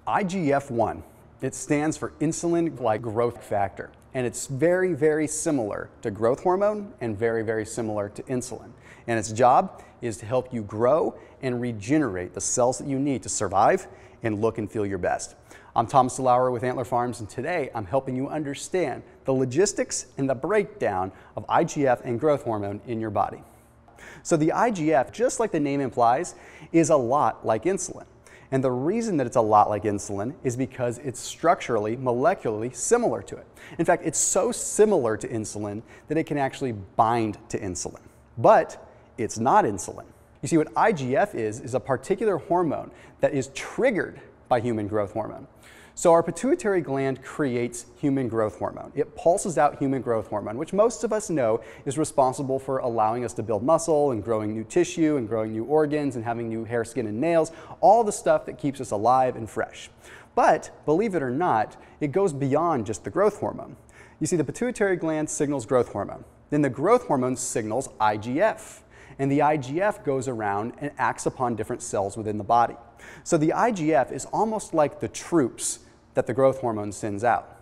IGF-1, it stands for insulin-like growth factor, and it's very, very similar to growth hormone and very, very similar to insulin. And its job is to help you grow and regenerate the cells that you need to survive and look and feel your best. I'm Thomas DeLauer with Antler Farms, and today I'm helping you understand the logistics and the breakdown of IGF and growth hormone in your body. So the IGF, just like the name implies, is a lot like insulin. And the reason that it's a lot like insulin is because it's structurally, molecularly similar to it. In fact, it's so similar to insulin that it can actually bind to insulin. But it's not insulin. You see, what IGF is a particular hormone that is triggered by human growth hormone. So our pituitary gland creates human growth hormone. It pulses out human growth hormone, which most of us know is responsible for allowing us to build muscle and growing new tissue and growing new organs and having new hair, skin, and nails, all the stuff that keeps us alive and fresh. But believe it or not, it goes beyond just the growth hormone. You see, the pituitary gland signals growth hormone. Then the growth hormone signals IGF. And the IGF goes around and acts upon different cells within the body. So the IGF is almost like the troops that the growth hormone sends out.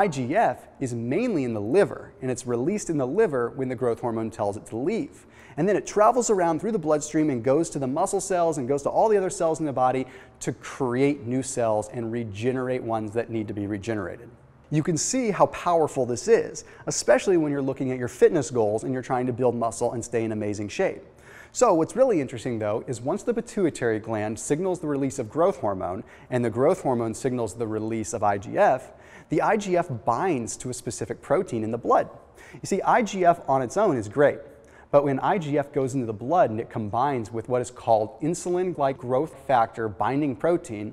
IGF is mainly in the liver, and it's released in the liver when the growth hormone tells it to leave. And then it travels around through the bloodstream and goes to the muscle cells and goes to all the other cells in the body to create new cells and regenerate ones that need to be regenerated. You can see how powerful this is, especially when you're looking at your fitness goals and you're trying to build muscle and stay in amazing shape. So what's really interesting though is once the pituitary gland signals the release of growth hormone and the growth hormone signals the release of IGF, the IGF binds to a specific protein in the blood. You see, IGF on its own is great, but when IGF goes into the blood and it combines with what is called insulin-like growth factor binding protein,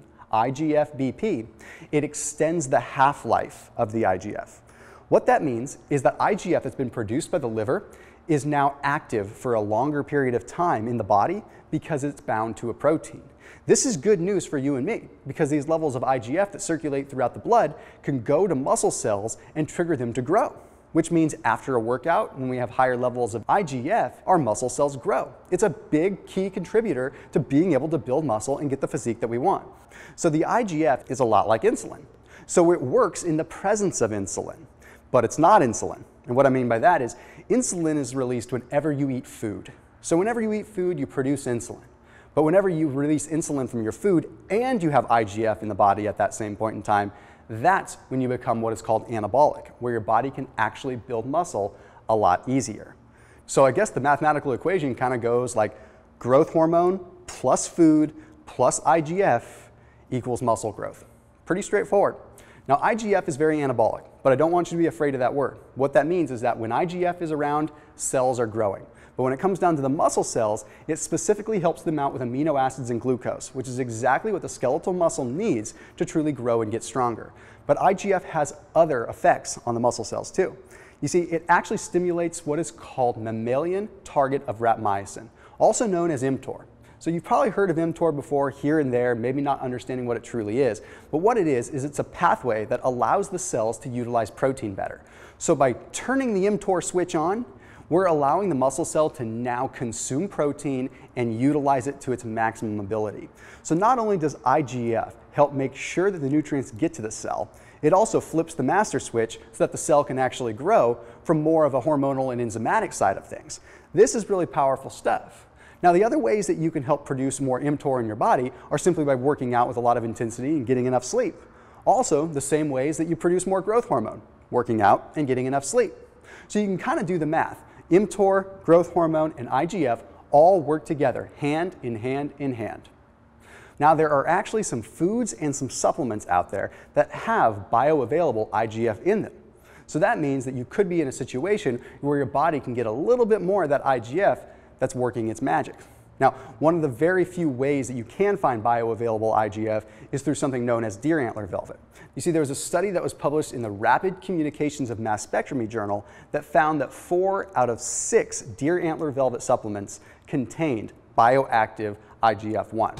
IGF-BP, it extends the half-life of the IGF. What that means is that IGF that's been produced by the liver is now active for a longer period of time in the body because it's bound to a protein. This is good news for you and me because these levels of IGF that circulate throughout the blood can go to muscle cells and trigger them to grow, which means after a workout, when we have higher levels of IGF, our muscle cells grow. It's a big key contributor to being able to build muscle and get the physique that we want. So the IGF is a lot like insulin. So it works in the presence of insulin, but it's not insulin. And what I mean by that is insulin is released whenever you eat food. So whenever you eat food, you produce insulin. But whenever you release insulin from your food and you have IGF in the body at that same point in time, that's when you become what is called anabolic, where your body can actually build muscle a lot easier. So I guess the mathematical equation kind of goes like growth hormone plus food plus IGF equals muscle growth. Pretty straightforward. Now IGF is very anabolic, but I don't want you to be afraid of that word. What that means is that when IGF is around, cells are growing. But when it comes down to the muscle cells, it specifically helps them out with amino acids and glucose, which is exactly what the skeletal muscle needs to truly grow and get stronger. But IGF has other effects on the muscle cells too. You see, it actually stimulates what is called mammalian target of rapamycin, also known as mTOR. So you've probably heard of mTOR before here and there, maybe not understanding what it truly is. But what it is it's a pathway that allows the cells to utilize protein better. So by turning the mTOR switch on, we're allowing the muscle cell to now consume protein and utilize it to its maximum ability. So not only does IGF help make sure that the nutrients get to the cell, it also flips the master switch so that the cell can actually grow from more of a hormonal and enzymatic side of things. This is really powerful stuff. Now, the other ways that you can help produce more mTOR in your body are simply by working out with a lot of intensity and getting enough sleep. Also, the same ways that you produce more growth hormone, working out and getting enough sleep. So you can kind of do the math. mTOR, growth hormone, and IGF all work together, hand in hand in hand. Now, there are actually some foods and some supplements out there that have bioavailable IGF in them. So that means that you could be in a situation where your body can get a little bit more of that IGF that's working its magic. Now, one of the very few ways that you can find bioavailable IGF is through something known as deer antler velvet. You see, there was a study that was published in the Rapid Communications of Mass Spectrometry journal that found that 4 out of 6 deer antler velvet supplements contained bioactive IGF-1.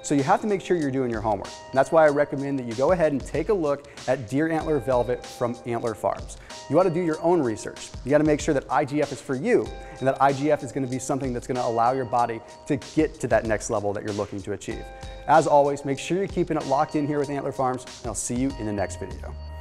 So you have to make sure you're doing your homework. And that's why I recommend that you go ahead and take a look at deer antler velvet from Antler Farms. You ought to do your own research. You got to make sure that IGF is for you and that IGF is going to be something that's going to allow your body to get to that next level that you're looking to achieve. As always, make sure you're keeping it locked in here with Antler Farms, and I'll see you in the next video.